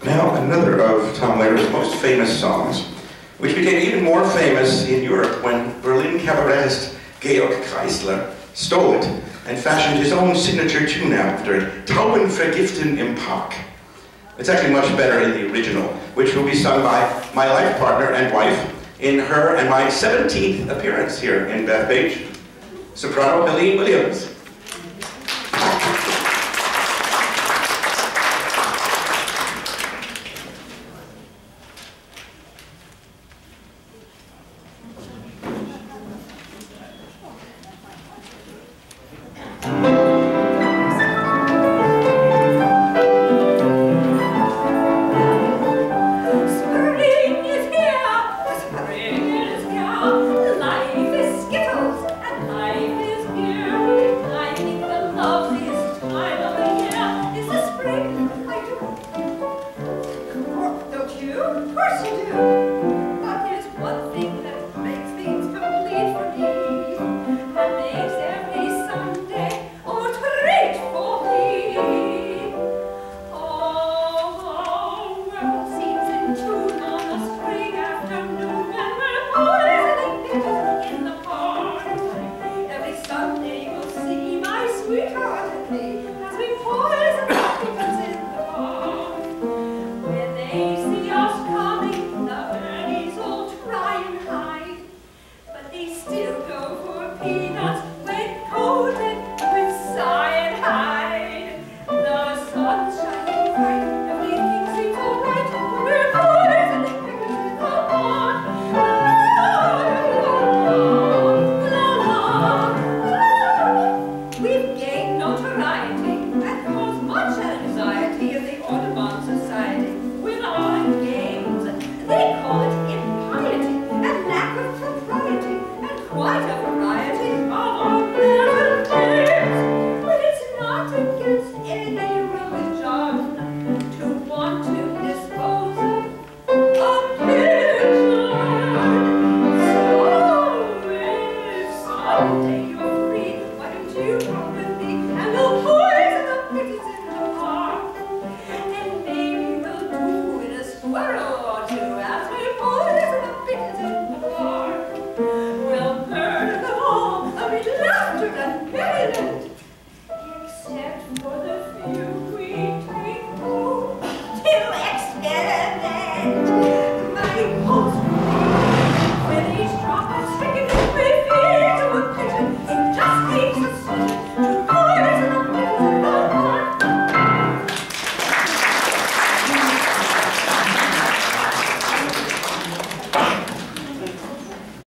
Now, another of Tom Lehrer's most famous songs, which became even more famous in Europe when Berlin cabaretist Georg Kreisler stole it and fashioned his own signature tune after it, Tauben vergiften im Park. It's actually much better in the original, which will be sung by my life partner and wife in her and my 17th appearance here in Bethpage, soprano Helene Williams. Except for the few we take home till